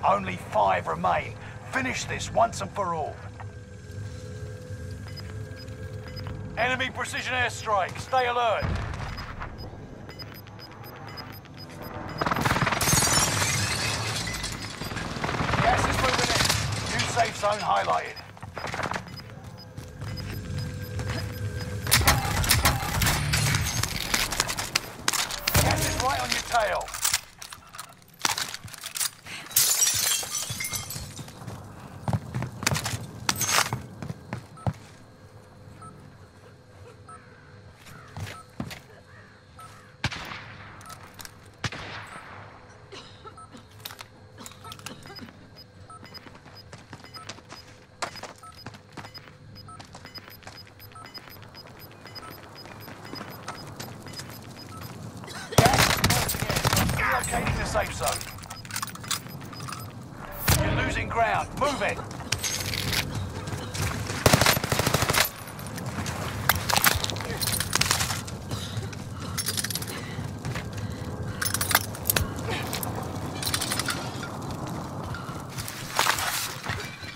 Only 5 remain. Finish this once and for all. Enemy precision airstrike. Stay alert. Gas is moving in. New safe zone highlighted. Gas is right on your tail. Relocating the safe zone. You're losing ground. Move it.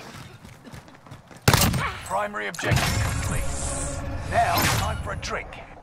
Primary objective complete. Now, time for a drink.